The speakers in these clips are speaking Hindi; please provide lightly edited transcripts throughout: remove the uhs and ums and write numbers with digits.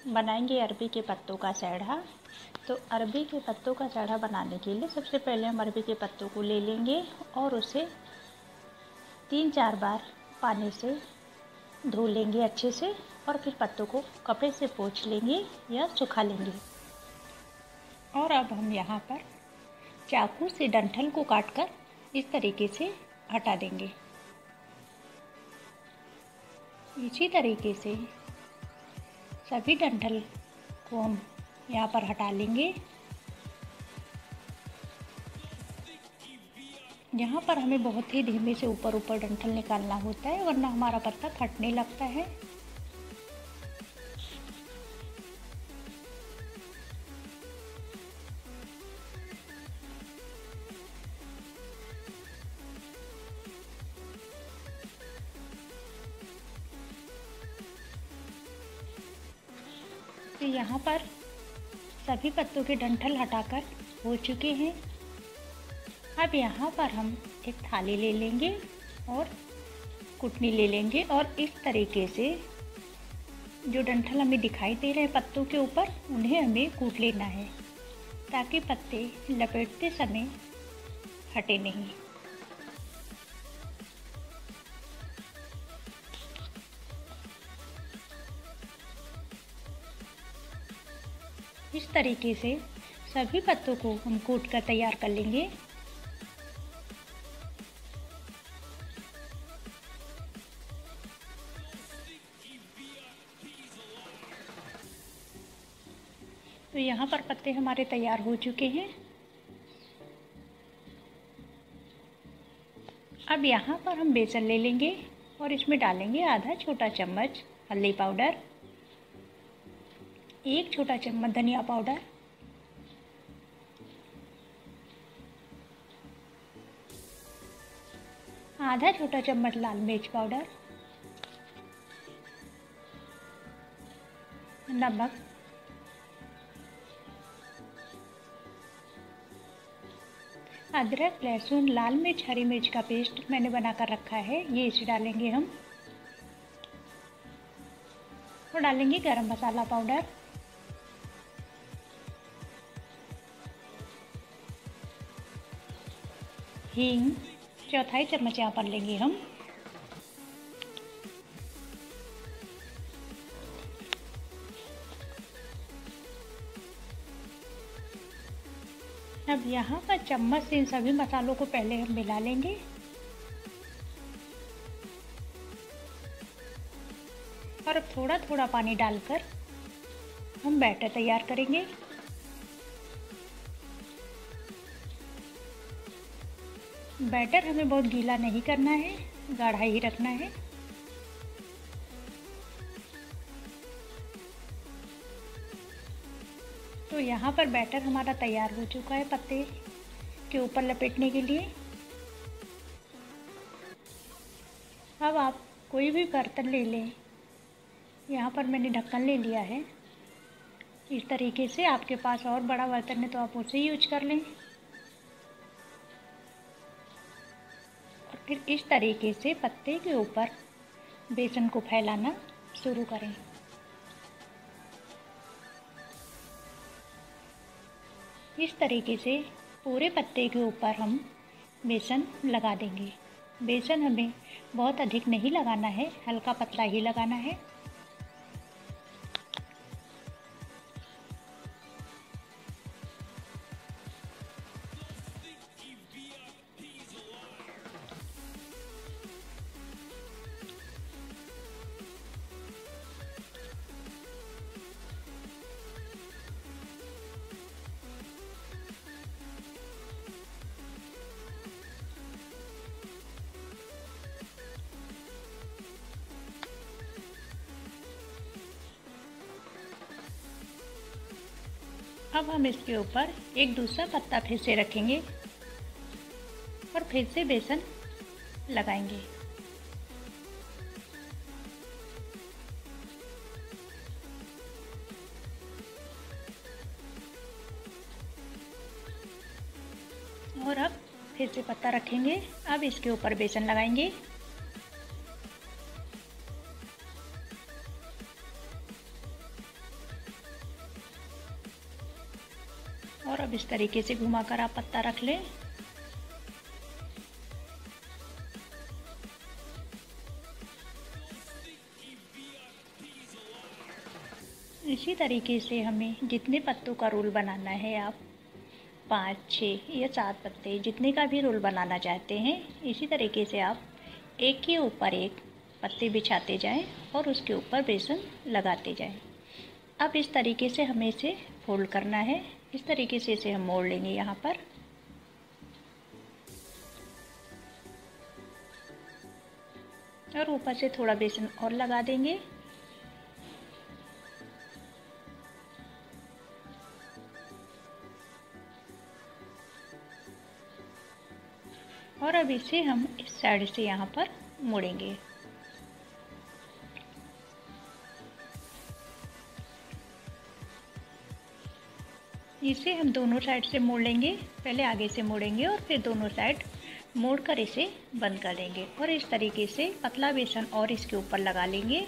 बनाएंगे अरबी के पत्तों का सेढ़ा। तो अरबी के पत्तों का सेढ़ा बनाने के लिए सबसे पहले हम अरबी के पत्तों को ले लेंगे और उसे 3-4 बार पानी से धो लेंगे अच्छे से, और फिर पत्तों को कपड़े से पोंछ लेंगे या सुखा लेंगे। और अब हम यहाँ पर चाकू से डंठल को काटकर इस तरीके से हटा देंगे। इसी तरीके से सभी डंठल को हम यहाँ पर हटा लेंगे। यहाँ पर हमें बहुत ही धीमे से ऊपर ऊपर डंठल निकालना होता है, वरना हमारा पत्ता फटने लगता है। तो यहाँ पर सभी पत्तों के डंठल हटाकर हो चुके हैं। अब यहाँ पर हम एक थाली ले लेंगे और कुटनी ले लेंगे, और इस तरीके से जो डंठल हमें दिखाई दे रहे हैं पत्तों के ऊपर, उन्हें हमें कूट लेना है ताकि पत्ते लपेटते समय हटे नहीं। इस तरीके से सभी पत्तों को हम कूट कर तैयार कर लेंगे। तो यहाँ पर पत्ते हमारे तैयार हो चुके हैं। अब यहाँ पर हम बेसन ले लेंगे और इसमें डालेंगे आधा छोटा चम्मच हल्दी पाउडर, 1 छोटा चम्मच धनिया पाउडर, आधा छोटा चम्मच लाल मिर्च पाउडर, नमक, अदरक, लहसुन, लाल मिर्च, हरी मिर्च का पेस्ट मैंने बनाकर रखा है, ये इसे डालेंगे हम। और डालेंगे गरम मसाला पाउडर, हींग 1/4 चम्मच यहाँ पर लेंगे हम। अब यहाँ पर चम्मच से इन सभी मसालों को पहले हम मिला लेंगे। और अब थोड़ा थोड़ा पानी डालकर हम बैटर तैयार करेंगे। बैटर हमें बहुत गीला नहीं करना है, गाढ़ा ही रखना है। तो यहाँ पर बैटर हमारा तैयार हो चुका है पत्ते के ऊपर लपेटने के लिए। अब आप कोई भी बर्तन ले लें, यहाँ पर मैंने ढक्कन ले लिया है। इस तरीके से आपके पास और बड़ा बर्तन है तो आप उसे यूज कर लें। और फिर इस तरीके से पत्ते के ऊपर बेसन को फैलाना शुरू करें। इस तरीके से पूरे पत्ते के ऊपर हम बेसन लगा देंगे। बेसन हमें बहुत अधिक नहीं लगाना है, हल्का पतला ही लगाना है। अब हम इसके ऊपर एक दूसरा पत्ता फिर से रखेंगे और फिर से बेसन लगाएंगे। और अब फिर से पत्ता रखेंगे। अब इसके ऊपर बेसन लगाएंगे। और अब इस तरीके से घुमाकर आप पत्ता रख लें। इसी तरीके से हमें जितने पत्तों का रोल बनाना है, आप 5, 6 या 7 पत्ते जितने का भी रोल बनाना चाहते हैं, इसी तरीके से आप एक के ऊपर एक पत्ते बिछाते जाएं और उसके ऊपर बेसन लगाते जाएं। अब इस तरीके से हमें इसे फोल्ड करना है। इस तरीके से इसे हम मोड़ लेंगे यहाँ पर। और ऊपर से थोड़ा बेसन और लगा देंगे। और अब इसे हम इस साइड से यहाँ पर मोड़ेंगे। इसे हम दोनों साइड से मोड़ लेंगे। पहले आगे से मोड़ेंगे और फिर दोनों साइड मोड़कर इसे बंद कर देंगे। और इस तरीके से पतला बेसन और इसके ऊपर लगा लेंगे।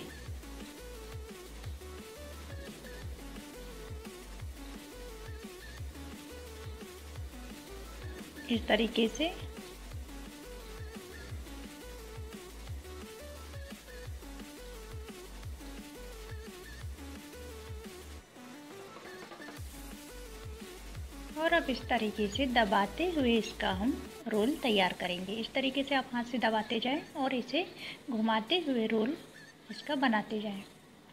इस तरीके से और अब इस तरीके से दबाते हुए इसका हम रोल तैयार करेंगे। इस तरीके से आप हाथ से दबाते जाएं और इसे घुमाते हुए रोल इसका बनाते जाएं।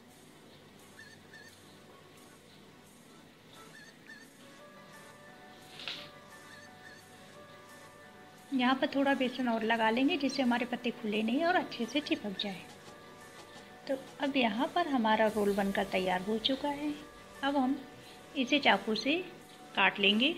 यहाँ पर थोड़ा बेसन और लगा लेंगे जिससे हमारे पत्ते खुले नहीं और अच्छे से चिपक जाए। तो अब यहाँ पर हमारा रोल बनकर तैयार हो चुका है। अब हम इसे चाकू से काट लेंगे।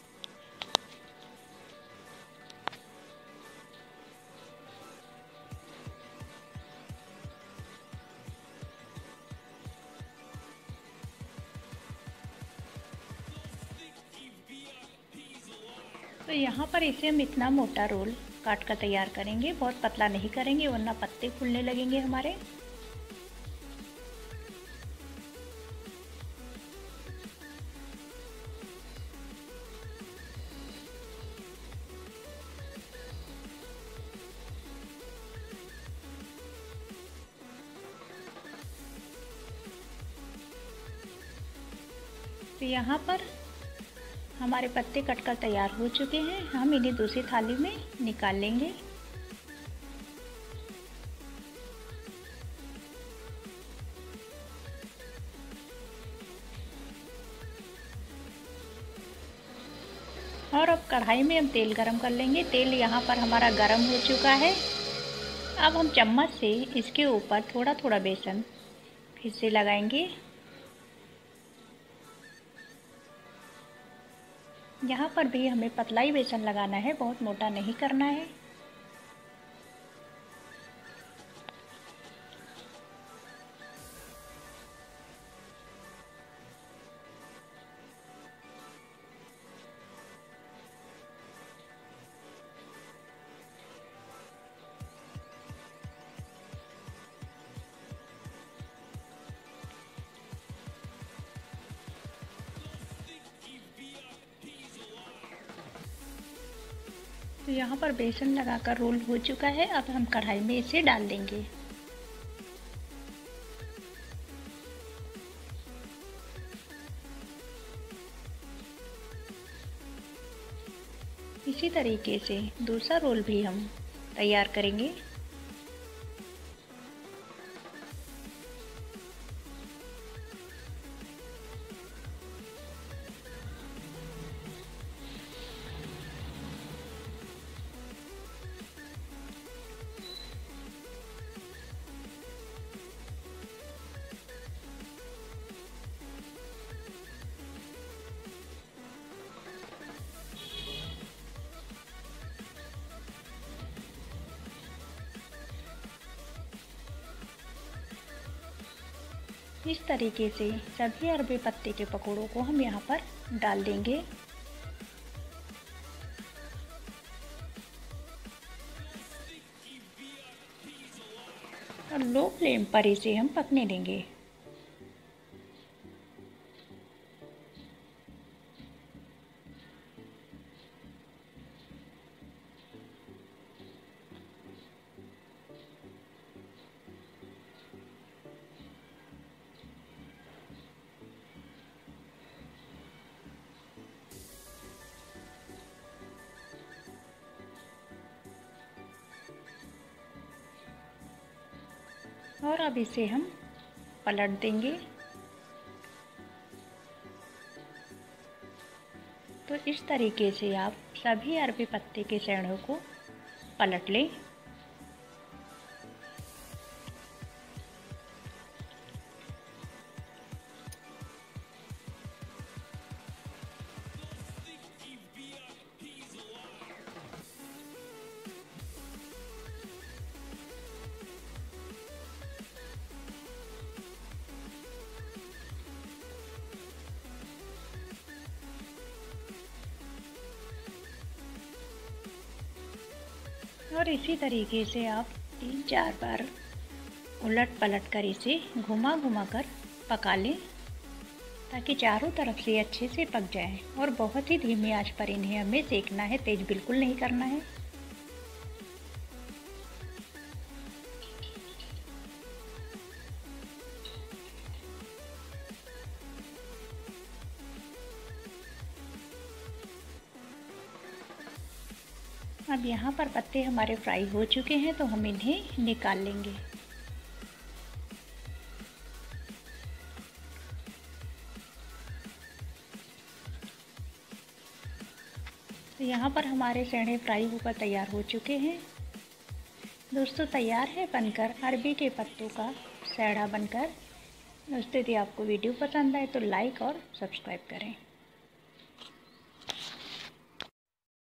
तो यहाँ पर इसे हम इतना मोटा रोल काट कर तैयार करेंगे, बहुत पतला नहीं करेंगे वरना पत्ते फूलने लगेंगे हमारे। तो यहाँ पर हमारे पत्ते कटकर तैयार हो चुके हैं। हम इन्हें दूसरी थाली में निकाल लेंगे। और अब कढ़ाई में हम तेल गरम कर लेंगे। तेल यहाँ पर हमारा गरम हो चुका है। अब हम चम्मच से इसके ऊपर थोड़ा थोड़ा बेसन फिर से लगाएंगे। यहाँ पर भी हमें पतला ही बेसन लगाना है, बहुत मोटा नहीं करना है। तो यहाँ पर बेसन लगाकर रोल हो चुका है। अब हम कढ़ाई में इसे डाल देंगे। इसी तरीके से दूसरा रोल भी हम तैयार करेंगे। इस तरीके से सभी अरबी पत्ते के पकौड़ों को हम यहाँ पर डाल देंगे। और लो फ्लेम पर इसे हम पकने देंगे। और अब इसे हम पलट देंगे। तो इस तरीके से आप सभी अरबी पत्ते के सैंडों को पलट लें। और इसी तरीके से आप 3-4 बार उलट पलट कर इसे घुमा घुमा कर पका लें, ताकि चारों तरफ से अच्छे से पक जाए। और बहुत ही धीमी आंच पर इन्हें हमें सेकना है, तेज बिल्कुल नहीं करना है। अब यहाँ पर पत्ते हमारे फ्राई हो चुके हैं, तो हम इन्हें निकाल लेंगे। तो यहाँ पर हमारे सैंडे फ्राई होकर तैयार हो चुके हैं। दोस्तों तैयार है बनकर अरबी के पत्तों का सैंडा बनकर। दोस्तों यदि आपको वीडियो पसंद आए तो लाइक और सब्सक्राइब करें।